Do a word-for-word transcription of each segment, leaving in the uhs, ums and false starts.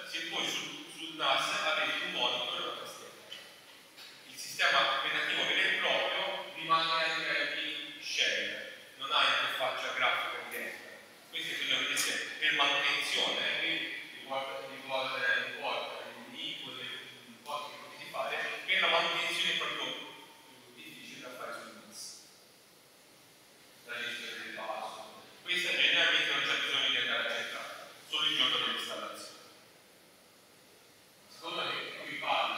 se voi sul, sul N A S avete un monitor e una tastiera. Il sistema operativo vero e proprio rimane ai livelli shell, non ha interfaccia grafica diretta. Questo è quello che vedete per manutenzione, riporta l'input, l'importo che potete fare, per la manutenzione è proprio più difficile da fare sul N A S. La gestione del passo. Questa generalmente non c'è bisogno di andare a cercare, solo il giorno dell'installazione. Secondo me qui parla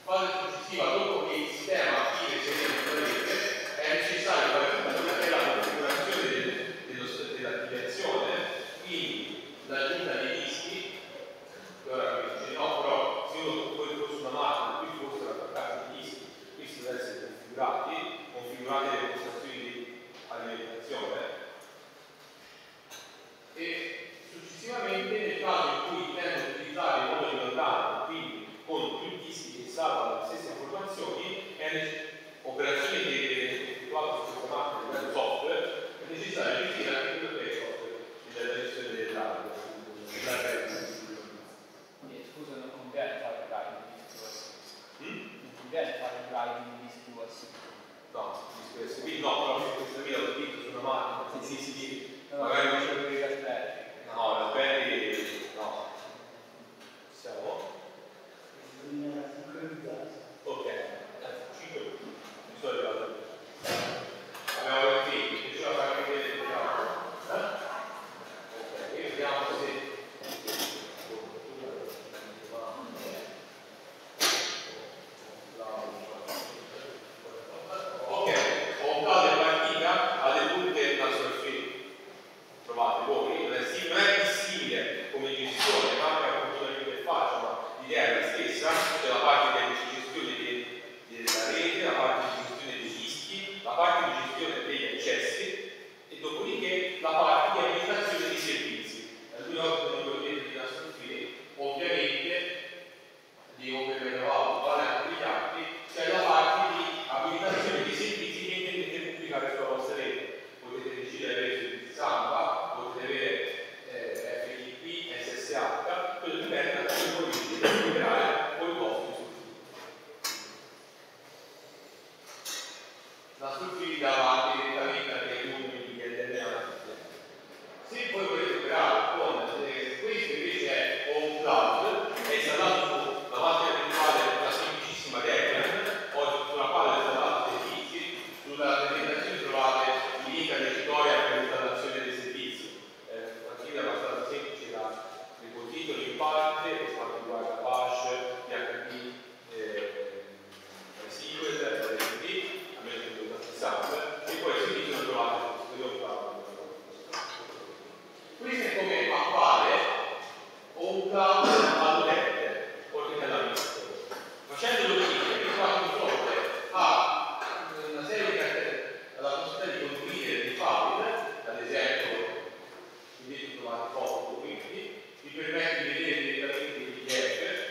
Fase successiva, dopo che il sistema attiva e serena la rete, è necessario fare tutta quella che è la configurazione del, dello, dell'attivazione, quindi l'aggiunta dei dischi, che ora qui dice no, però se uno poi fosse una macchina, qui fossero attaccati i dischi, questi devono essere configurati, configurate le postazioni di alimentazione, e successivamente nel caso in cui intendo utilizzare il modo di lontano, quindi con più dischi che salvano le stesse informazioni, è operazioni che viene effettuate su questa macchina a livello software, è necessario gestire anche quello che è il software della gestione delle dati. Scusa, non conviene fare il guide di dischi U S B? Mm? Non conviene fare il guide di dischi U S B? No, dischi U S B no, però se questa via l'ho scritto su una macchina, sì, sì, sì, no, magari non c'è per i Raspberry. no, Raspberry no. Siamo? Ok, cinque minuti, mi sono arrivato. Abbiamo finito, mi diceva fare vedere il eh? Ok, e vediamo se ok, ho un cavo in partita alle punte National Film. Trovate voi, non è simile come gestione, manca appunto l'interfaccia, ma l'idea è la stessa, c'è la parte di gestione de, della rete, la parte di gestione dei dischi, la parte di gestione degli accessi e dopodiché la parte di amministrazione dei servizi. Alcune volte non lo vedete di National Film, ovviamente di Open Value, vale anche gli altri, c'è la parte di abilitazione dei servizi che intendete pubblicare sulla vostra rete. Potete decidere di avere servizi Samba, potete avere eh, F T P, S S H, quello dipende da come volete recuperare poi i vostri surfili. La surfili dava direttamente a dei numeri di L N A. Se poi volete operare con eh, questo invece è Home Cloud, è installato sulla macchina virtuale la semplicissima Debian, oggi sulla quale installate servizi, sulla presentazione trovate il link alle tutorial per l'installazione dei servizi. Eh, partita abbastanza semplice da repository in parte, per quanto riguarda Bash, P H P, eh, MySQL, R D B, a meno che lo usate e poi i servizi lo trovate sul Home Cloud. Questo è come appare un cloud all'utente, oltre che all'amministratore. Facendolo così, vi trovate di fronte a una serie di cartelle, alla possibilità di condividere dei file, ad esempio, qui trovate foto, quindi vi permette di vedere direttamente il P D F,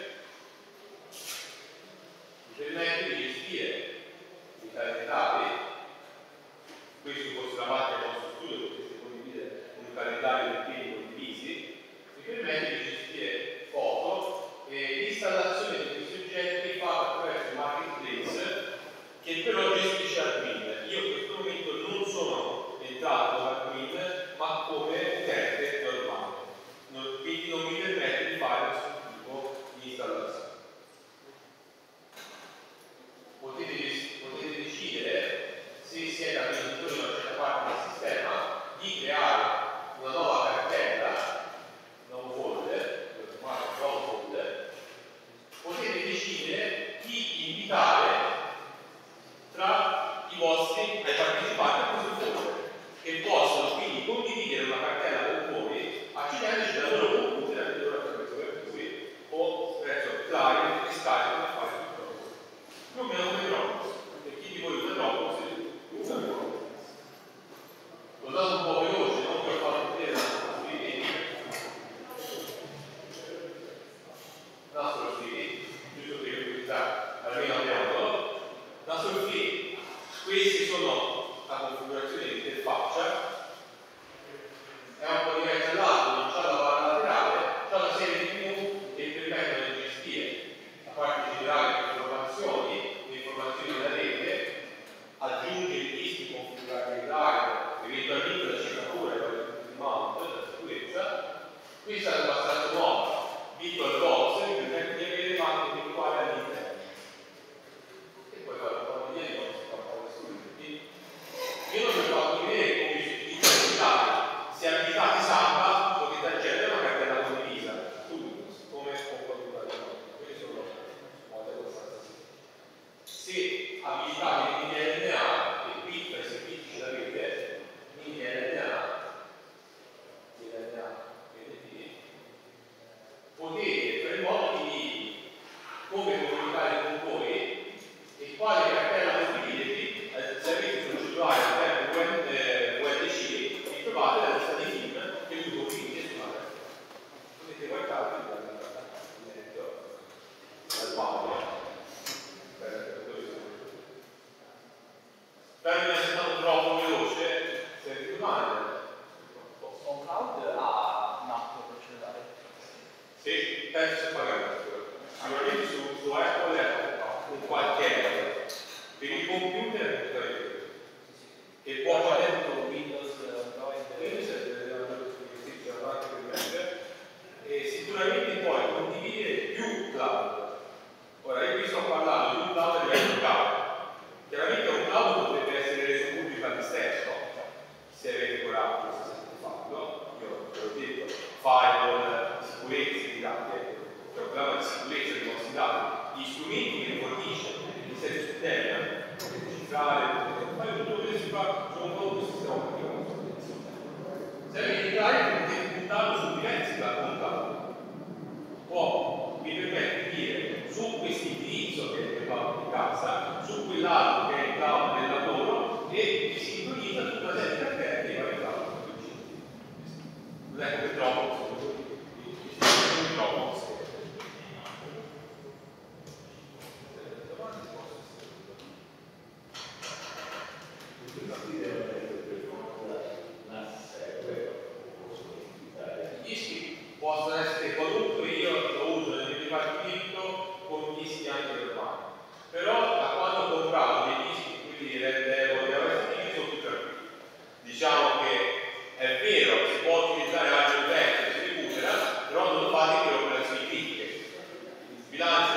vi permette di gestire i calendari. Questo fosse la macchina del vostro studio, potete condividere un calendario di impegni condivisi, vi permette di gestire foto e l'installazione di questi oggetti fatta attraverso il marketplace che però gestisce Admin. Io in questo momento non sono entrato da Admin, ma come utente normale, non, quindi non mi permette di fare questo tipo di installazione. Potete, potete decidere, se siete amministratori di una certa parte del sistema, di creare una nuova cartella, un nuovo folder, un nuovo folder, potete decidere chi invitare tra i vostri ai partecipanti a questo folder, che possono quindi condividere una cartella con voi, accedendoci dal loro computer, anche loro attraverso per cui, o attraverso client e Skype per fare tutto il lavoro. Più o meno come Dropbox, per chi di voi usa Dropbox, usa Dropbox. L'ho dato un po' veloce, non per farlo vedere la Nastro Free, giusto per utilizzare almeno abbiamo Nastro Free. Questi sono la configurazione di interfaccia, è un po' diversa dall'altro, non c'è la barra laterale, c'è una serie di menu che permettono di gestire la parte generale delle informazioni, le informazioni della rete, aggiungere i dischi, configurare il drive, eventualmente la cifratura, il mount, la sicurezza. Questa è abbastanza nuova, VirtualBox, che permette di avere macchine virtuali all'interno. E poi fare un po' di vedere come si fa un po' di strumenti. Io non vi ho fatto vedere come si Apple è un qualche per il computer è tutto questo. E può fare tutto Windows, Android, e sicuramente puoi condividere più cloud. Ora io qui sto parlando di un cloud a livello locale. Chiaramente un cloud potrebbe essere reso pubblico a te stesso, se avete coraggio, se sapete farlo. Io ve l'ho detto, firewall, sicurezza di dati, c'è un programma di sicurezza dei vostri dati, gli strumenti che fornisce il servizio su terra, potete cifrare, potete fare tutto quello che si fa su un nuovo sistema operativo. Se avete client potete puntarlo su diversi cloud. Può, mi permette di dire, su questo indirizzo che è il cloud di casa, su quell'altro che è il cloud del lavoro e vi sincronizza tutta la serie di cartelle dei vari cloud. Non è come Dropbox, come Dropbox. I dischi possono essere qualunque, io lo uso nel mio dipartimento con dischi anche normali, però da quando ho comprato dei dischi, quindi Red Devil e Avastini, sono tutti tranquilli. Diciamo che è vero, si può utilizzare anche il vecchio, si recupera, però non lo fate per operazioni critiche. Il bilancio